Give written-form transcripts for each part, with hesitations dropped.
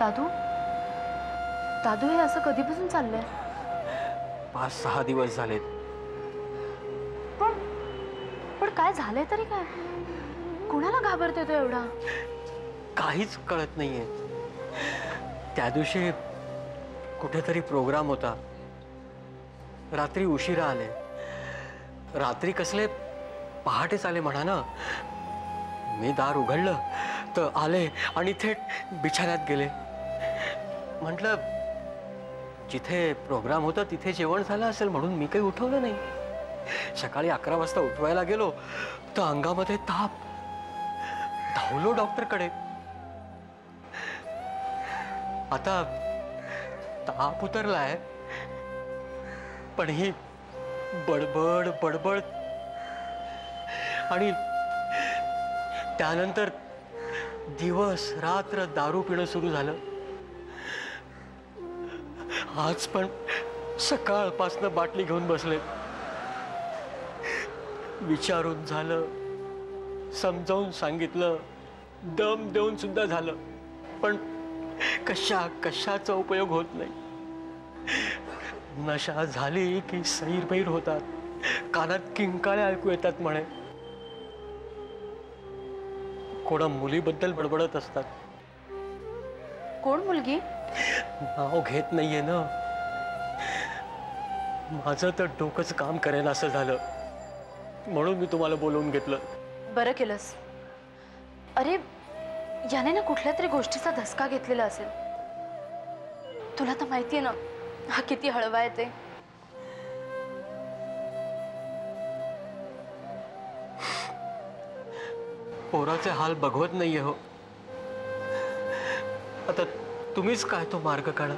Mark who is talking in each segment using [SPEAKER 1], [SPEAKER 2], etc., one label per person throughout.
[SPEAKER 1] दादू दादू हे असं कधीपासून चाललंय?
[SPEAKER 2] 5-6 दिवस झालेत.
[SPEAKER 1] पण काय झालंय तरी काय? कुणाला घाबरतोय तो एवढा?
[SPEAKER 2] काहीच कळत नाहीये. त्या दिवशी कुठेतरी प्रोग्राम होता. रात्री उशिरा आले. रात्री कसले पहाटेच आले म्हणा ना. मी दार उघडलं तर आले आणि थेट बिछाण्यात गेले. म्हटलं जिथे प्रोग्राम होता तिथे जेवण झालं असेल म्हणून मी काही उठवलं नाही. सकाळी 11 वाजता उठवायला गेलो तर अंगामध्ये ताप. धावलो डॉक्टरकडे. आता ताप उतरलाय पण ही बडबड बडबड आणि त्यानंतर दिवस रात्र दारू पिणं सुरू झालं. आज पण सकाळपासनं बाटली घेऊन बसले. विचारून झालं, समजावून सांगितलं, दम देऊन सुद्धा झालं, पण कशाचा उपयोग होत नाही. नशा झाली की सैरभैर होतात. कानात किंकाळ्या ऐकू येतात म्हणे. कोणा मुलीबद्दल बडबडत असतात.
[SPEAKER 1] कोण मुलगी?
[SPEAKER 2] नाव घेत नाहीये ना. माझं तर डोकंच काम करेन असं झालं म्हणून मी तुम्हाला बोलवून घेतलं.
[SPEAKER 1] बरं केलंस. अरे याने ना कुठल्या तरी गोष्टीचा धसका घेतलेला असेल. तुला तर माहितीये ना हा किती हळवा आहे ते.
[SPEAKER 2] पोराचे हाल बघवत नाहीये हो. आता तुम्हीच काय तो मार्ग काढा.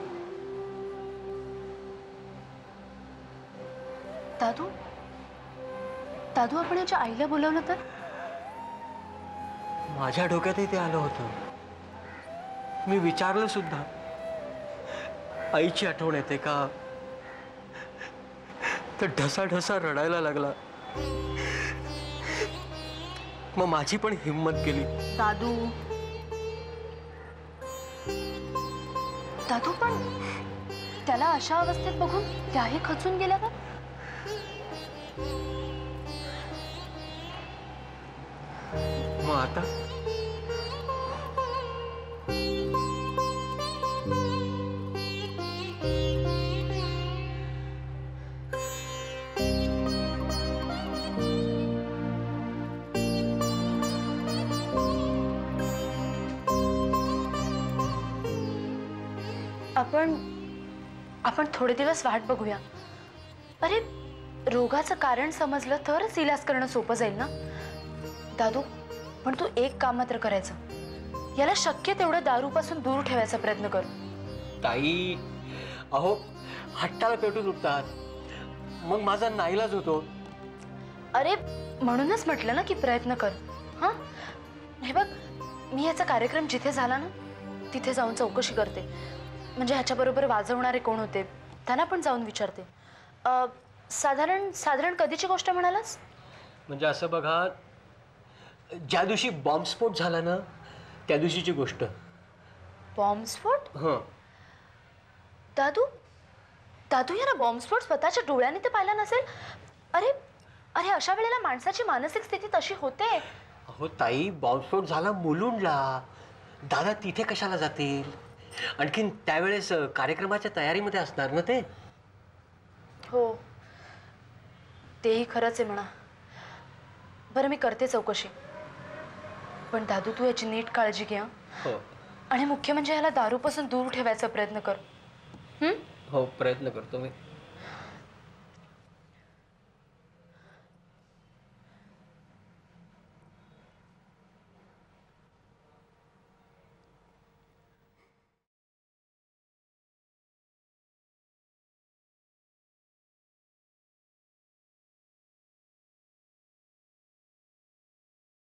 [SPEAKER 1] दादू दादू आपण याच्या आईला बोलवलं तर?
[SPEAKER 2] माझ्या डोक्यातही ते आलं होतं. मी विचारलं सुद्धा. आईची आठवण येते का? तर ढसाढसा रडायला लागला. मग माझी पण हिम्मत गेली.
[SPEAKER 1] दादू दादू पण त्याला अशा अवस्थेत बघून त्याही खचून गेल्या का?
[SPEAKER 2] मग आता
[SPEAKER 1] आपण थोडे दिवस वाट बघूया. अरे रोगाचं कारण समजलं तरच इलाज करणं सोपं जाईल ना. दादू पण तू एक काम मात्र करायचं. याला शक्य तेवढं दारूपासून दूर ठेवायचा प्रयत्न कर.
[SPEAKER 2] ताई अहो हट्टाला पेटून उठतात. मग माझा नाईलाज होतो.
[SPEAKER 1] अरे म्हणूनच म्हटलं ना की प्रयत्न कर. हां हे बघ मी याचा कार्यक्रम जिथे झाला ना तिथे जाऊन चौकशी करते. म्हणजे ह्याच्याबरोबर वाजवणारे कोण होते त्यांना पण जाऊन विचारते. साधारण कधीची गोष्ट म्हणालास?
[SPEAKER 2] म्हणजे असं बघा ज्या दिवशी बॉम्बस्फोट झाला ना त्या दिवशीची गोष्ट.
[SPEAKER 1] बॉम्बस्फोट?
[SPEAKER 2] हं.
[SPEAKER 1] दादू दादू याला बॉम्बस्फोट स्वतःच्या डोळ्याने ते पाहिला नसेल. अरे अरे अशा वेळेला माणसाची मानसिक स्थिती तशी होते.
[SPEAKER 2] अहो ताई बॉम्बस्फोट झाला मुलुंडला. दादा तिथे कशाला जातील? आणखीन त्यावेळेस कार्यक्रमाच्या तयारीमध्ये असणार ना ते.
[SPEAKER 1] हो तेही खरंच आहे म्हणा. बरं मी करते चौकशी. पण दादू तू याची नीट काळजी घे.
[SPEAKER 2] हो.
[SPEAKER 1] आणि मुख्य म्हणजे याला दारूपासून दूर ठेवायचा प्रयत्न कर.
[SPEAKER 2] हो प्रयत्न करतो मी.